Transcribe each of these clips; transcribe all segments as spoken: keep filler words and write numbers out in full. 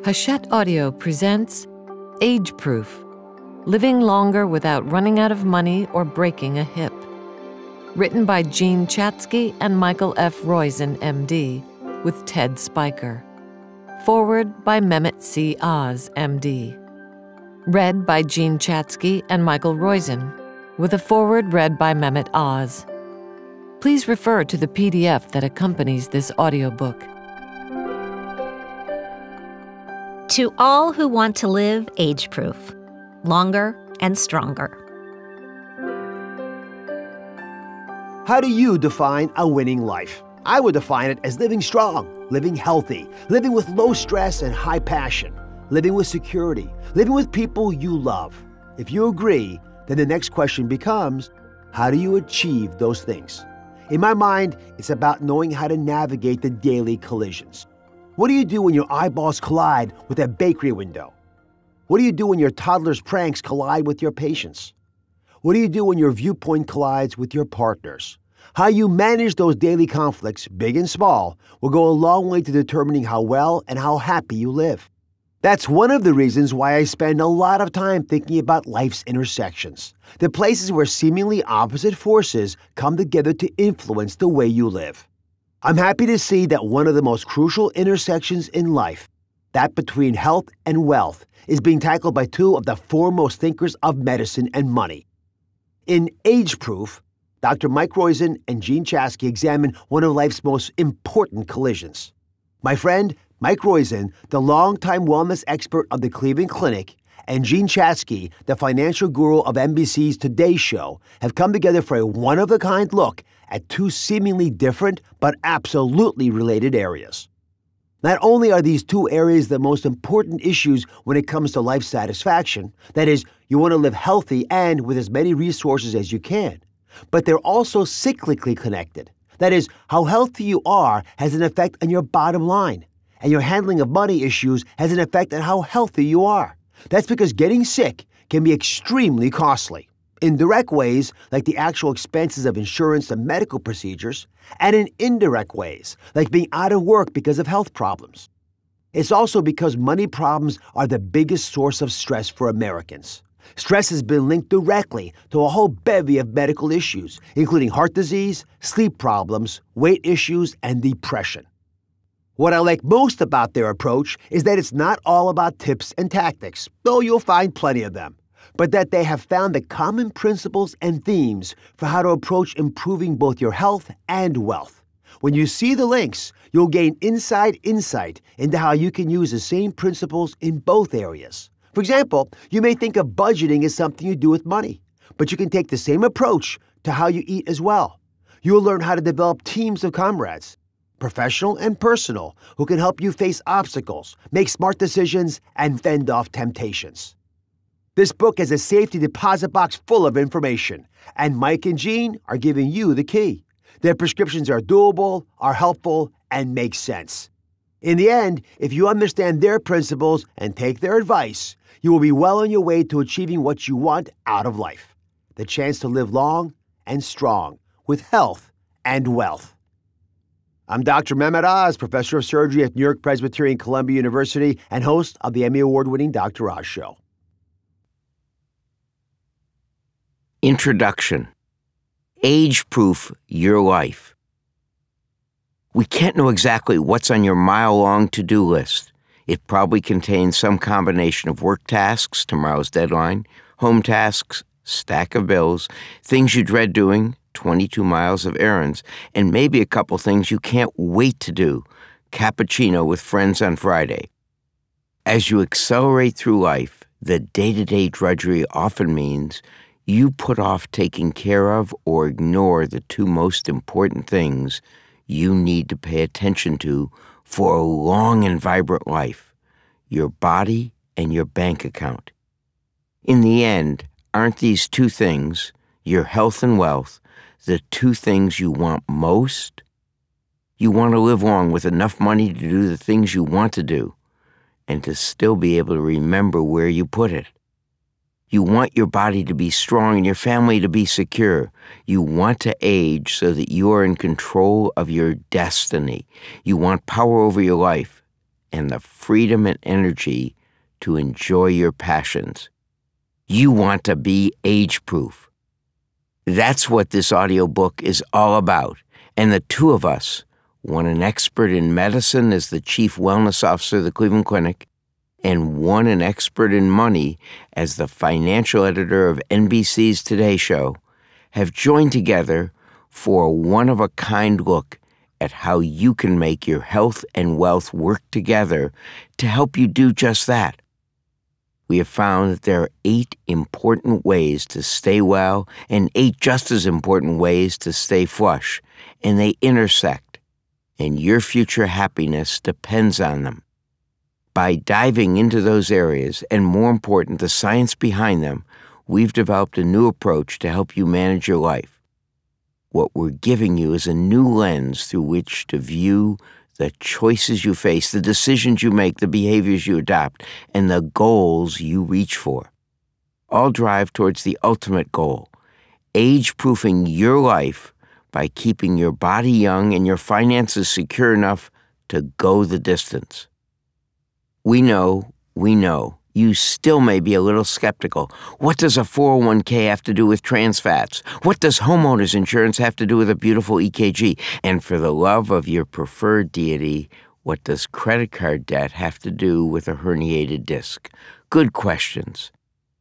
Hachette Audio presents AgeProof, Living Longer Without Running Out of Money or Breaking a Hip. Written by Jean Chatzky and Michael F. Roizen, M D, with Ted Spiker. Foreword by Mehmet C. Oz, M D. Read by Jean Chatzky and Michael Roizen, with a foreword read by Mehmet Oz. Please refer to the P D F that accompanies this audiobook. To all who want to live age-proof, longer and stronger. How do you define a winning life? I would define it as living strong, living healthy, living with low stress and high passion, living with security, living with people you love. If you agree, then the next question becomes, how do you achieve those things? In my mind, it's about knowing how to navigate the daily collisions. What do you do when your eyeballs collide with a bakery window? What do you do when your toddler's pranks collide with your patients? What do you do when your viewpoint collides with your partners? How you manage those daily conflicts, big and small, will go a long way to determining how well and how happy you live. That's one of the reasons why I spend a lot of time thinking about life's intersections, the places where seemingly opposite forces come together to influence the way you live. I'm happy to see that one of the most crucial intersections in life, that between health and wealth, is being tackled by two of the foremost thinkers of medicine and money. In AgeProof, Doctor Mike Roizen and Jean Chatzky examine one of life's most important collisions. My friend, Mike Roizen, the longtime wellness expert of the Cleveland Clinic, and Jean Chatzky, the financial guru of N B C's Today Show, have come together for a one-of-a-kind look at two seemingly different but absolutely related areas. Not only are these two areas the most important issues when it comes to life satisfaction, that is, you want to live healthy and with as many resources as you can, but they're also cyclically connected. That is, how healthy you are has an effect on your bottom line, and your handling of money issues has an effect on how healthy you are. That's because getting sick can be extremely costly, in direct ways like the actual expenses of insurance and medical procedures, and in indirect ways like being out of work because of health problems. It's also because money problems are the biggest source of stress for Americans. Stress has been linked directly to a whole bevy of medical issues, including heart disease, sleep problems, weight issues, and depression. What I like most about their approach is that it's not all about tips and tactics, though you'll find plenty of them, but that they have found the common principles and themes for how to approach improving both your health and wealth. When you see the links, you'll gain inside insight into how you can use the same principles in both areas. For example, you may think of budgeting as something you do with money, but you can take the same approach to how you eat as well. You'll learn how to develop teams of comrades, professional and personal, who can help you face obstacles, make smart decisions, and fend off temptations. This book has a safety deposit box full of information, and Mike and Jean are giving you the key. Their prescriptions are doable, are helpful, and make sense. In the end, if you understand their principles and take their advice, you will be well on your way to achieving what you want out of life: the chance to live long and strong, with health and wealth. I'm Doctor Mehmet Oz, professor of surgery at New York Presbyterian Columbia University and host of the Emmy Award-winning Doctor Oz Show. Introduction. Age-proof your life. We can't know exactly what's on your mile-long to-do list. It probably contains some combination of work tasks, tomorrow's deadline, home tasks, stack of bills, things you dread doing, twenty-two miles of errands, and maybe a couple things you can't wait to do, cappuccino with friends on Friday. As you accelerate through life, the day-to-day drudgery often means you put off taking care of or ignore the two most important things you need to pay attention to for a long and vibrant life: your body and your bank account. In the end, aren't these two things, your health and wealth, the two things you want most? You want to live long with enough money to do the things you want to do, and to still be able to remember where you put it. You want your body to be strong and your family to be secure. You want to age so that you are in control of your destiny. You want power over your life, and the freedom and energy to enjoy your passions. You want to be age-proof. That's what this audiobook is all about, and the two of us, one an expert in medicine as the chief wellness officer of the Cleveland Clinic, and one an expert in money as the financial editor of N B C's Today Show, have joined together for a one-of-a-kind look at how you can make your health and wealth work together to help you do just that. We have found that there are eight important ways to stay well and eight just as important ways to stay flush, and they intersect, and your future happiness depends on them. By diving into those areas, and more important, the science behind them, we've developed a new approach to help you manage your life. What we're giving you is a new lens through which to view the choices you face, the decisions you make, the behaviors you adopt, and the goals you reach for. All drive towards the ultimate goal, age-proofing your life by keeping your body young and your finances secure enough to go the distance. We know, we know, you still may be a little skeptical. What does a four oh one k have to do with trans fats? What does homeowners insurance have to do with a beautiful E K G? And for the love of your preferred deity, what does credit card debt have to do with a herniated disc? Good questions.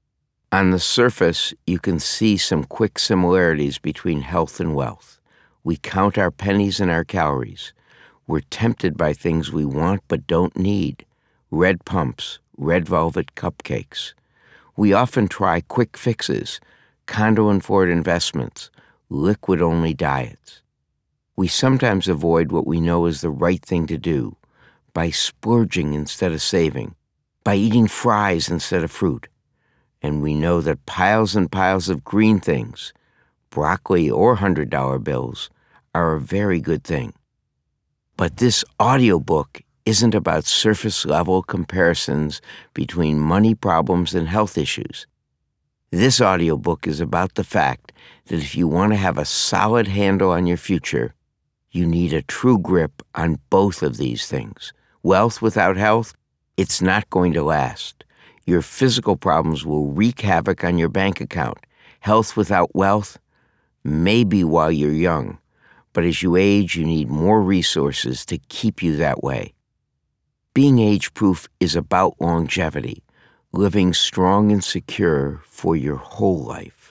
On the surface, you can see some quick similarities between health and wealth. We count our pennies and our calories. We're tempted by things we want but don't need. Red pumps, red velvet cupcakes. We often try quick fixes, condo and Ford investments, liquid-only diets. We sometimes avoid what we know is the right thing to do by splurging instead of saving, by eating fries instead of fruit. And we know that piles and piles of green things, broccoli or one hundred dollar bills, are a very good thing. But this audiobook isn't about surface-level comparisons between money problems and health issues. This audiobook is about the fact that if you want to have a solid handle on your future, you need a true grip on both of these things. Wealth without health, it's not going to last. Your physical problems will wreak havoc on your bank account. Health without wealth, maybe while you're young, but as you age, you need more resources to keep you that way. Being age-proof is about longevity, living strong and secure for your whole life.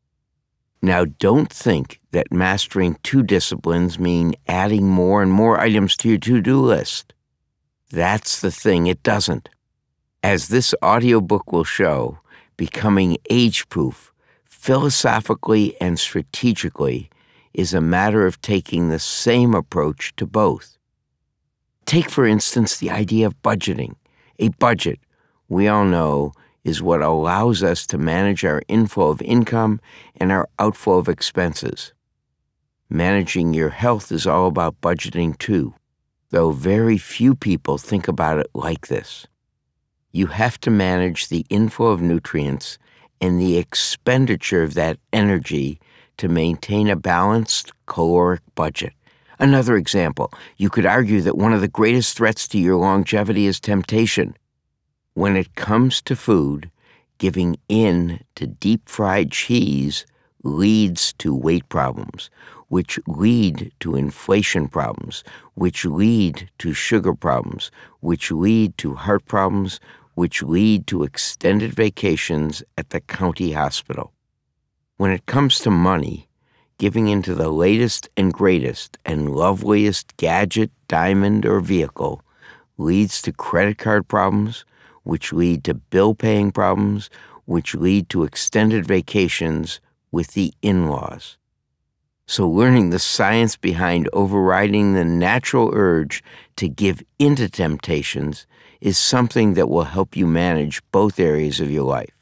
Now, don't think that mastering two disciplines mean adding more and more items to your to-do list. That's the thing, it doesn't. As this audiobook will show, becoming age-proof, philosophically and strategically, is a matter of taking the same approach to both. Take, for instance, the idea of budgeting. A budget, we all know, is what allows us to manage our inflow of income and our outflow of expenses. Managing your health is all about budgeting too, though very few people think about it like this. You have to manage the inflow of nutrients and the expenditure of that energy to maintain a balanced caloric budget. Another example, you could argue that one of the greatest threats to your longevity is temptation. When it comes to food, giving in to deep-fried cheese leads to weight problems, which lead to inflation problems, which lead to sugar problems, which lead to heart problems, which lead to extended vacations at the county hospital. When it comes to money, giving into the latest and greatest and loveliest gadget, diamond, or vehicle leads to credit card problems, which lead to bill-paying problems, which lead to extended vacations with the in-laws. So learning the science behind overriding the natural urge to give into temptations is something that will help you manage both areas of your life.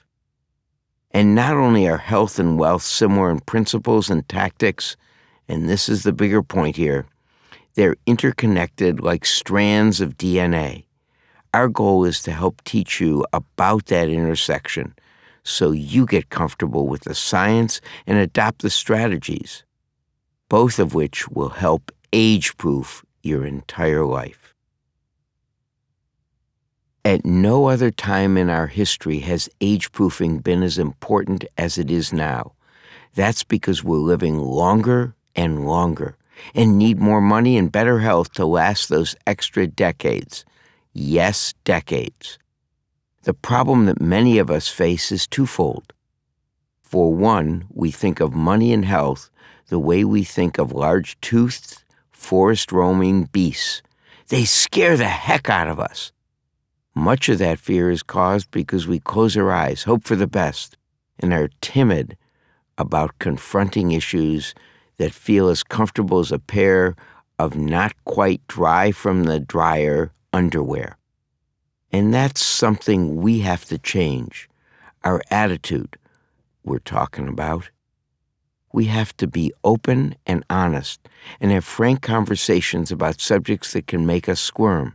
And not only are health and wealth similar in principles and tactics, and this is the bigger point here, they're interconnected like strands of D N A. Our goal is to help teach you about that intersection so you get comfortable with the science and adopt the strategies, both of which will help age-proof your entire life. At no other time in our history has age-proofing been as important as it is now. That's because we're living longer and longer and need more money and better health to last those extra decades. Yes, decades. The problem that many of us face is twofold. For one, we think of money and health the way we think of large-toothed, forest-roaming beasts. They scare the heck out of us. Much of that fear is caused because we close our eyes, hope for the best, and are timid about confronting issues that feel as comfortable as a pair of not quite dry from the dryer underwear. And that's something we have to change. Our attitude, we're talking about. We have to be open and honest and have frank conversations about subjects that can make us squirm.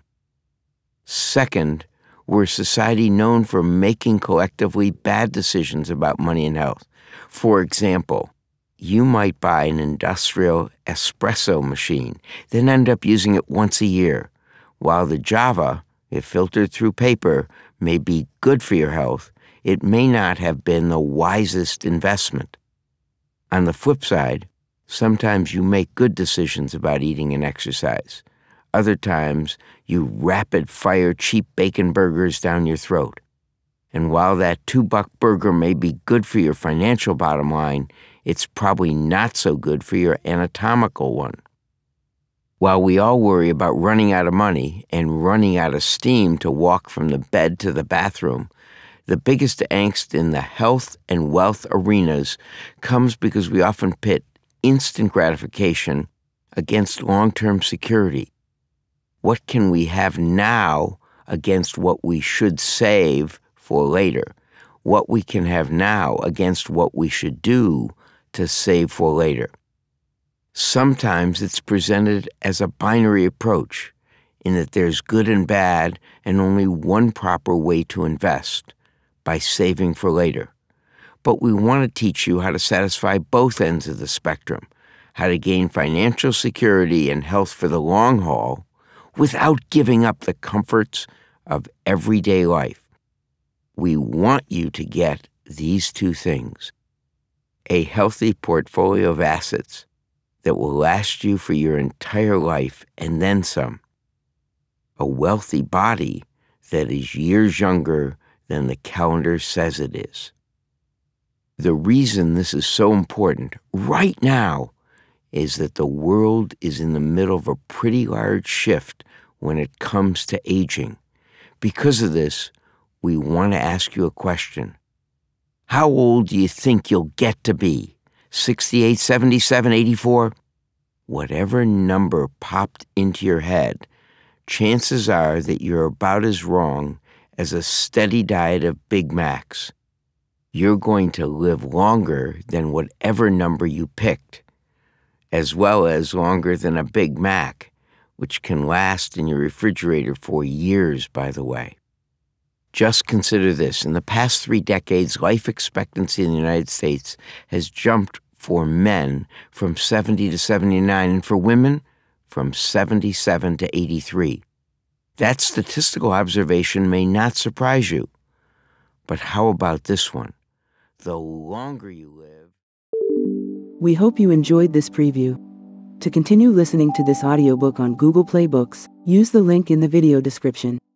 Second, we're a society known for making collectively bad decisions about money and health. For example, you might buy an industrial espresso machine, then end up using it once a year, while the Java, if filtered through paper, may be good for your health. It may not have been the wisest investment. On the flip side, sometimes you make good decisions about eating and exercise. Other times, you rapid-fire cheap bacon burgers down your throat. And while that two-buck burger may be good for your financial bottom line, it's probably not so good for your anatomical one. While we all worry about running out of money and running out of steam to walk from the bed to the bathroom, the biggest angst in the health and wealth arenas comes because we often pit instant gratification against long-term security. What can we have now against what we should save for later? What we can have now against what we should do to save for later. Sometimes it's presented as a binary approach, in that there's good and bad and only one proper way to invest, by saving for later. But we want to teach you how to satisfy both ends of the spectrum, how to gain financial security and health for the long haul without giving up the comforts of everyday life. We want you to get these two things: a healthy portfolio of assets that will last you for your entire life and then some, a wealthy body that is years younger than the calendar says it is. The reason this is so important right now is that the world is in the middle of a pretty large shift when it comes to aging. Because of this, we want to ask you a question. How old do you think you'll get to be? sixty-eight, seventy-seven, eighty-four? Whatever number popped into your head, chances are that you're about as wrong as a steady diet of Big Macs. You're going to live longer than whatever number you picked, as well as longer than a Big Mac, which can last in your refrigerator for years, by the way. Just consider this. In the past three decades, life expectancy in the United States has jumped for men from seventy to seventy-nine, and for women from seventy-seven to eighty-three. That statistical observation may not surprise you. But how about this one? The longer you live... We hope you enjoyed this preview. To continue listening to this audiobook on Google Play Books, use the link in the video description.